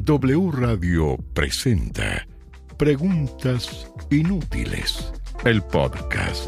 W Radio presenta Preguntas Inútiles, el podcast.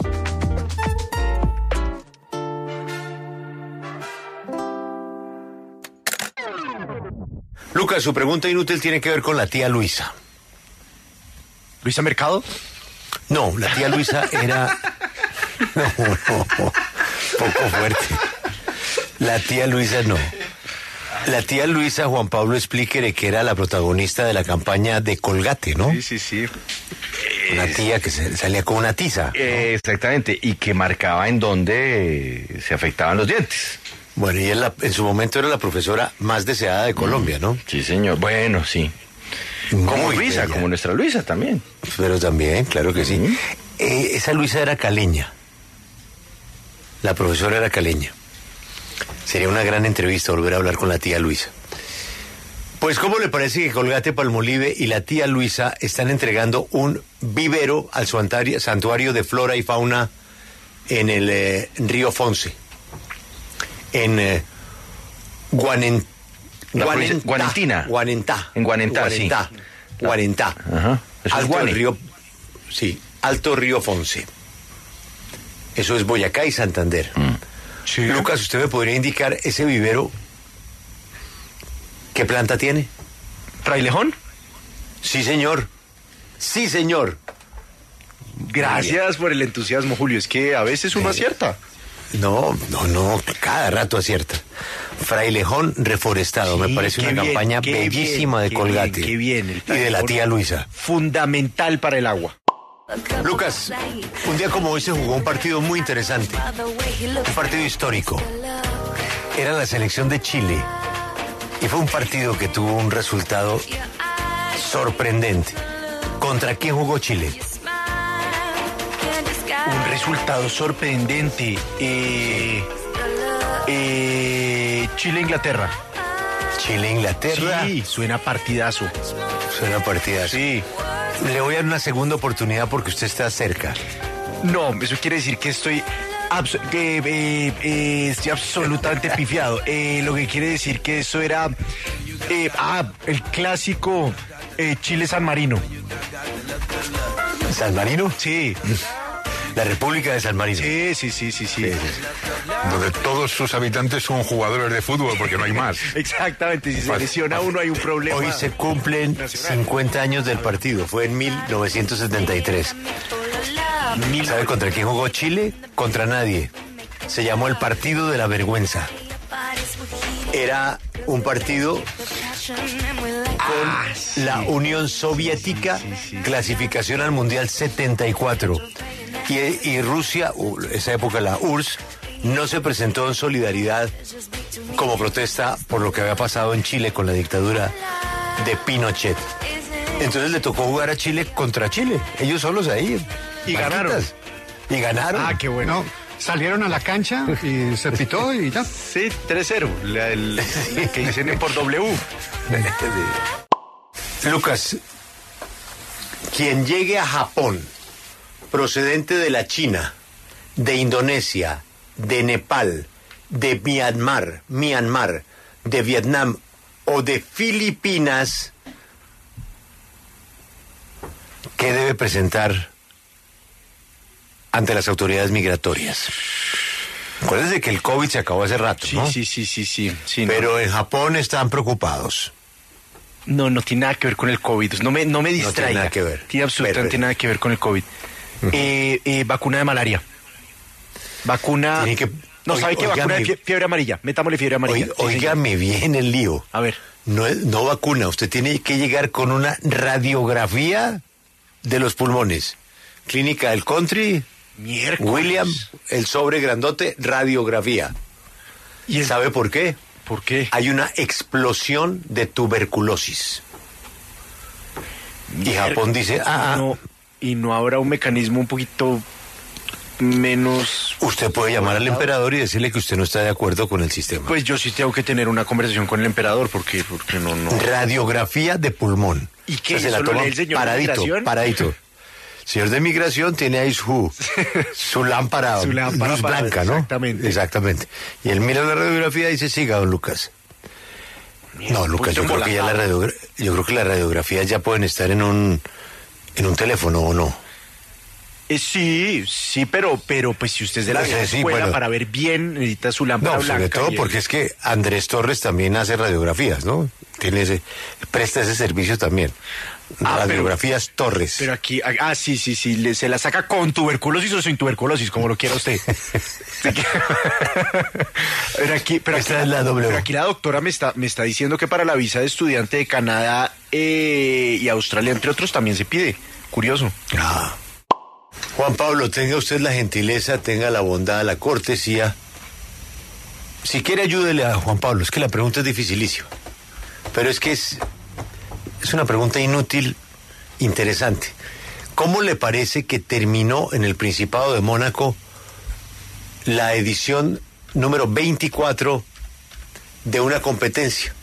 Lucas, su pregunta inútil tiene que ver con la tía Luisa. ¿Luisa Mercado? No, la tía Luisa era... No, poco fuerte. La tía Luisa no. La tía Luisa, Juan Pablo, explíquele que era la protagonista de la campaña de Colgate, ¿no? Sí. Una tía que salía con una tiza, ¿no? Exactamente, y que marcaba en dónde se afectaban los dientes. Bueno, y en su momento era la profesora más deseada de Colombia, ¿no? Sí, señor. Bueno, sí. Como Muy Luisa, bella. como nuestra Luisa también. Pero también, claro que sí. Esa Luisa era caleña. La profesora era caleña. Sería una gran entrevista volver a hablar con la tía Luisa. Pues, ¿cómo le parece que Colgate Palmolive y la tía Luisa están entregando un vivero al santuario de flora y fauna en el río Fonce? En Guanentina. Guanentá. En Guanentá, sí. Guanentá. Ajá. Eso es Alto Guane. río, sí, Alto Río Fonce. Eso es Boyacá y Santander. Sí. Lucas, ¿usted me podría indicar ese vivero? ¿Qué planta tiene? ¿Frailejón? Sí, señor. Sí, señor. Gracias por el entusiasmo, Julio. Es que a veces uno acierta. No, cada rato acierta. Frailejón reforestado, me parece una campaña bellísima de Colgate. Qué bien. Y de la tía Luisa. Fundamental para el agua. Lucas, un día como hoy se jugó un partido muy interesante. Un partido histórico. Era la selección de Chile. Y fue un partido que tuvo un resultado sorprendente. ¿Contra quién jugó Chile? Un resultado sorprendente. Chile-Inglaterra. Chile-Inglaterra. Sí, suena partidazo. Suena partidazo. Sí. Le voy a dar una segunda oportunidad porque usted está cerca. No, eso quiere decir que estoy absolutamente pifiado. Lo que quiere decir que eso era el clásico Chile-San Marino. ¿San Marino? Sí. La República de San Marino. Sí. Donde todos sus habitantes son jugadores de fútbol porque no hay más. Exactamente, si se lesiona uno hay un problema. Hoy se cumplen 50 años del partido. Fue en 1973. ¿Sabe contra quién jugó Chile? Contra nadie. Se llamó el Partido de la Vergüenza. Era un partido con la Unión Soviética, clasificación al Mundial 74. Y Rusia, esa época la URSS, no se presentó en solidaridad como protesta por lo que había pasado en Chile con la dictadura de Pinochet. Entonces le tocó jugar a Chile contra Chile, ellos solos ahí. Y ganaron. Y ganaron. Ah, qué bueno. No, salieron a la cancha y se pitó y ya. Sí, 3-0. Que dicen por W. Lucas, quien llegue a Japón, procedente de la China, de Indonesia, de Nepal, de Myanmar, de Vietnam o de Filipinas, ¿qué debe presentar ante las autoridades migratorias? Acuérdense que el COVID se acabó hace rato, ¿no? Sí. Pero en Japón están preocupados. No tiene nada que ver con el COVID. No me distraiga. No tiene nada que ver. Tiene absolutamente nada que ver con el COVID. Vacuna de malaria. Vacuna... Tiene que... No, ¿sabe qué? Vacuna de fiebre amarilla. Metámosle fiebre amarilla. Óigame bien el lío. A ver. No vacuna. Usted tiene que llegar con una radiografía de los pulmones. Clínica del Country, Miércoles. William, el sobre grandote, radiografía. ¿Sabe por qué? ¿Por qué? Hay una explosión de tuberculosis. Y Japón dice, No, y no habrá un mecanismo un poquito menos... Usted puede llamar al emperador y decirle que usted no está de acuerdo con el sistema. Pues yo sí tengo que tener una conversación con el emperador, porque no... Radiografía de pulmón. ¿Y qué? O sea, se la ¿Solo toma lee el señor de migración? paradito. Señor de migración tiene ahí su lámpara, luz blanca, ¿no? Exactamente. Y él mira la radiografía y dice, siga, don Lucas. No, Lucas, yo creo que ya yo creo que las radiografías ya pueden estar en un teléfono, ¿o no? Sí, pero pues si usted es de la vieja Sí, escuela, bueno. para ver bien necesita su lámpara No, blanca. sobre todo porque es que Andrés Torres también hace radiografías, ¿no? Presta ese servicio también. Radiografías Torres. Pero aquí, sí, se la saca con tuberculosis o sin tuberculosis, como lo quiera usted. Esta es la W. Pero aquí la doctora me está diciendo que para la visa de estudiante de Canadá y Australia, entre otros, también se pide. Curioso. Juan Pablo, tenga usted la gentileza, tenga la bondad, la cortesía. Si quiere, ayúdele a Juan Pablo. Es que la pregunta es dificilísima. Pero es que es una pregunta inútil, interesante. ¿Cómo le parece que terminó en el Principado de Mónaco la edición número 24 de una competencia?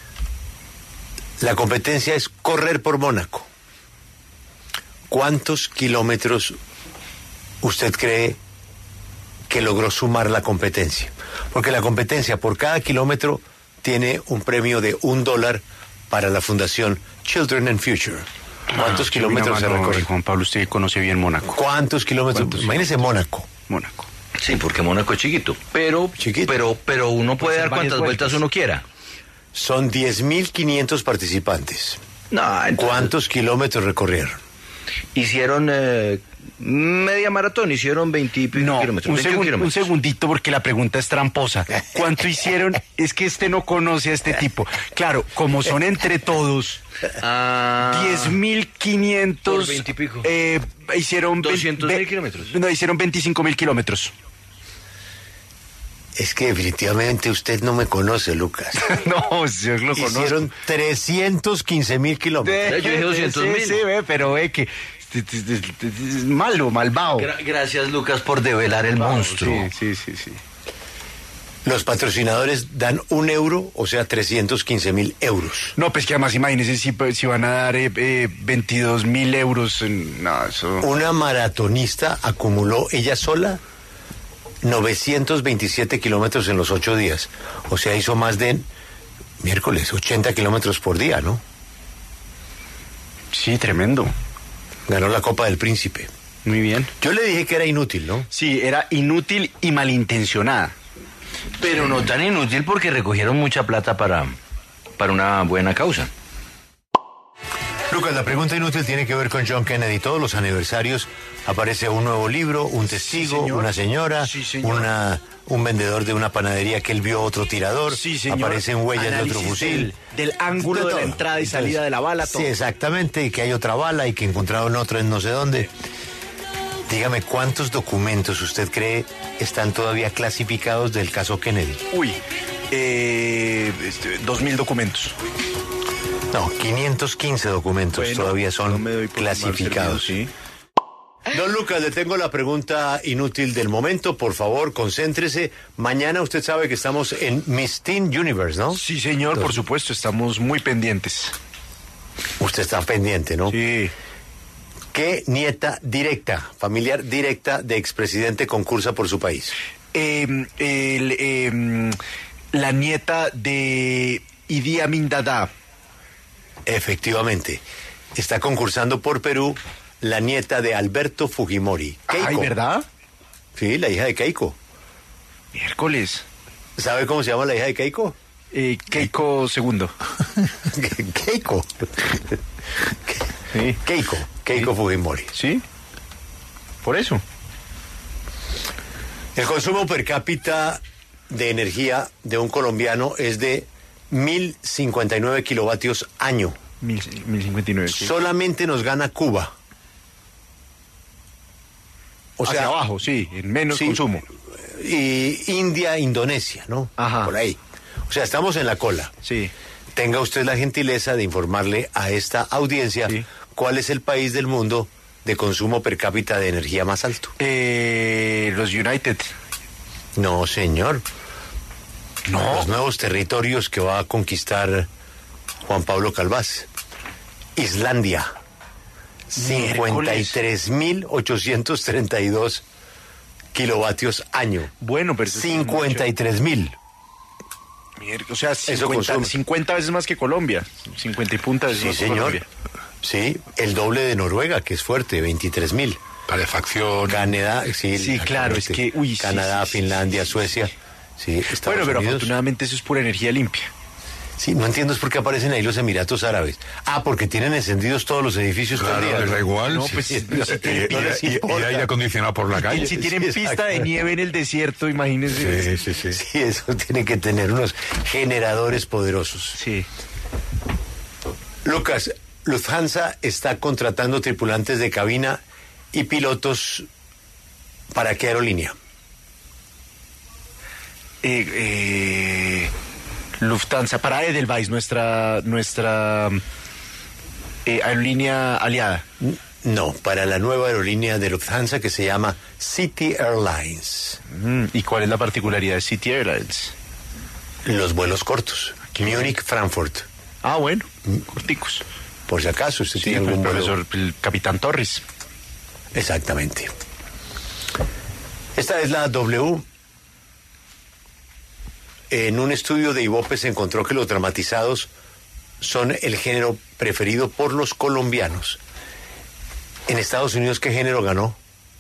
La competencia es correr por Mónaco. ¿Cuántos kilómetros usted cree que logró sumar la competencia? Porque la competencia por cada kilómetro tiene un premio de $1 para la fundación Children and Future. ¿Cuántos kilómetros se recorre? Juan Pablo, usted conoce bien Mónaco. ¿Cuántos kilómetros? Imagínese Mónaco. Mónaco. Sí, porque Mónaco es chiquito. Pero uno puede dar cuantas vueltas uno quiera. Son 10.500 participantes. No, entonces, ¿Cuántos kilómetros recorrieron? hicieron media maratón, hicieron 20 y pico No, kilómetros. un 21 kilómetros. segundito porque la pregunta es tramposa. ¿Cuánto hicieron? Es que no conoce a este tipo. Claro, como son entre todos, 10.500... Por 20 y pico. Hicieron... 200.000 kilómetros. No, hicieron 25.000 kilómetros. Es que definitivamente usted no me conoce, Lucas. No, yo lo conozco. Hicieron 315.000 kilómetros. Yo dije 200.000. Sí, pero que... Es malo, malvado. Gracias, Lucas, por develar el monstruo. Sí. Los patrocinadores dan €1, o sea, 315.000 euros. No, pues que además imagínense si van a dar 22.000 euros. No, eso... Una maratonista acumuló ella sola 927 kilómetros en los 8 días. O sea, hizo más de 80 kilómetros por día, ¿no? Sí, tremendo. Ganó la Copa del Príncipe. Muy bien. Yo le dije que era inútil, ¿no? Sí, era inútil y malintencionada. Pero no tan inútil porque recogieron mucha plata para una buena causa. Lucas, la pregunta inútil tiene que ver con John Kennedy. Todos los aniversarios aparece un nuevo libro, un testigo, señor. una señora, Sí, señor. un vendedor de una panadería que él vio otro tirador. Sí, señor. Aparecen huellas de otro Análisis fusil. del ángulo de la todo. entrada y salida de la bala, todo. Sí, exactamente, y que hay otra bala y que encontraron otra en no sé dónde. Dígame, ¿cuántos documentos usted cree están todavía clasificados del caso Kennedy? Uy, 2.000 documentos. No, 515 documentos Bueno, todavía no son me doy por mal clasificados. servido, sí. Don Lucas, le tengo la pregunta inútil del momento. Por favor, concéntrese. Mañana usted sabe que estamos en Miss Teen Universe, ¿no? Sí, señor, por supuesto, estamos muy pendientes. Usted está pendiente, ¿no? Sí. ¿Qué nieta directa, familiar directa de expresidente concursa por su país? La nieta de Idi Amin Dada. Efectivamente. Está concursando por Perú la nieta de Alberto Fujimori. Keiko. Ay, ¿verdad? Sí, la hija de Keiko. Miércoles. ¿Sabe cómo se llama la hija de Keiko? Keiko II. Keiko. Sí. Keiko Fujimori. ¿Sí? Por eso. El consumo per cápita de energía de un colombiano es de 1.059 kilovatios año. 1059. Sí. Solamente nos gana Cuba. O Hacia sea, abajo, sí, en menos sí, consumo. Y India, Indonesia, ¿no? Ajá. Por ahí. O sea, estamos en la cola. Sí. Tenga usted la gentileza de informarle a esta audiencia Sí. cuál es el país del mundo de consumo per cápita de energía más alto. Los United. No, señor. No. Los nuevos territorios que va a conquistar Juan Pablo Calvás. Islandia. Miércoles. 53.832 kilovatios año. Bueno, pero... eso es 53.000. O sea, Eso consume. 50 veces más que Colombia. 50 y punta veces Sí, más que señor. Colombia. Sí, el doble de Noruega, que es fuerte, 23.000. Calefacción. Canadá, sí, Sí, claro, es que, uy, sí, Canadá, sí, sí, Finlandia, sí, Suecia. Sí, Estados Bueno, pero Unidos. afortunadamente eso es pura energía limpia. Sí, no entiendo es por qué aparecen ahí los Emiratos Árabes. Ah, porque tienen encendidos todos los edificios todo el Claro, día. les da igual. No, Sí. pues, Y- si tienen y- les y- y importa. aire acondicionado por la calle. Si tienen Sí, pista de exacto. nieve en el desierto, imagínense. Sí, sí, sí. Sí, eso tiene que tener unos generadores poderosos. Sí. Lucas, Lufthansa está contratando tripulantes de cabina y pilotos. ¿Para qué aerolínea? Lufthansa para Edelweiss, nuestra aerolínea aliada. No, para la nueva aerolínea de Lufthansa que se llama City Airlines. ¿Y cuál es la particularidad de City Airlines? Los vuelos cortos. Múnich, Frankfurt. Ah, bueno, corticos. Por si acaso usted Sí, tiene el algún vuelo. profesor, el capitán Torres. Exactamente. Esta es la W. En un estudio de Ibope se encontró que los dramatizados son el género preferido por los colombianos. En Estados Unidos, ¿qué género ganó?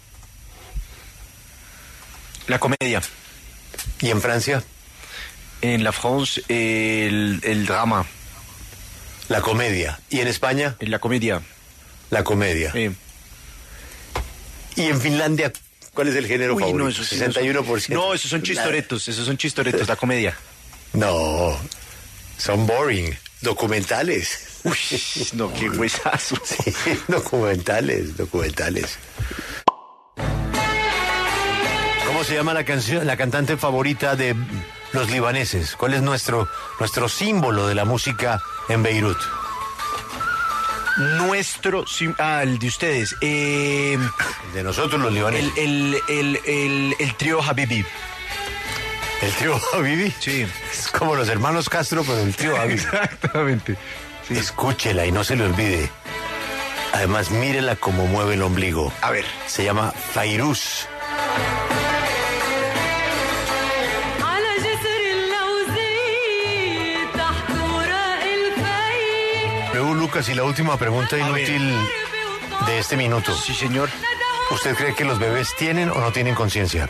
La comedia. ¿Y en Francia? En la France, el drama. La comedia. ¿Y en España? En la comedia. La comedia. ¿Y en Finlandia cuál es el género Uy, favorito? no, eso sí, 61%. No, esos son chistoretos, la comedia. No, son boring. Documentales. Uy, no, qué huesazo. Sí, documentales. ¿Cómo se llama la canción, la cantante favorita de los libaneses? ¿Cuál es nuestro símbolo de la música en Beirut? El de ustedes. De nosotros los libaneses. El trío Habibi. ¿El trío Habibi? Sí. Es como los hermanos Castro, pero el trío Habibi. Exactamente. Escúchela y no se le olvide. Además, mírela cómo mueve el ombligo. A ver. Se llama Fairuz. على جسر اللوزي تحت وراء الفي Luego, Lucas, y la última pregunta inútil de este minuto. Sí, señor. ¿Usted cree que los bebés tienen o no tienen conciencia?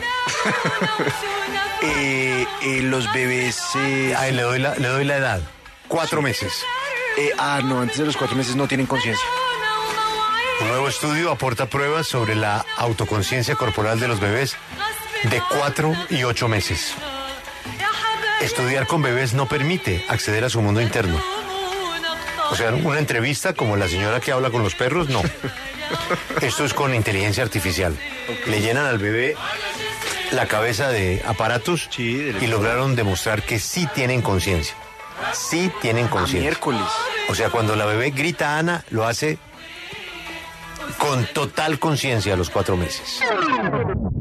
Los bebés... Ay, le doy la edad. 4 meses. No, antes de los 4 meses no tienen conciencia. Un nuevo estudio aporta pruebas sobre la autoconciencia corporal de los bebés de 4 y 8 meses. Estudiar con bebés no permite acceder a su mundo interno. O sea, una entrevista como la señora que habla con los perros, no. Esto es con inteligencia artificial. Le llenan al bebé la cabeza de aparatos Sí, y lograron demostrar que sí tienen conciencia. Sí tienen conciencia. Miércoles. O sea, cuando la bebé grita Ana, lo hace con total conciencia a los 4 meses.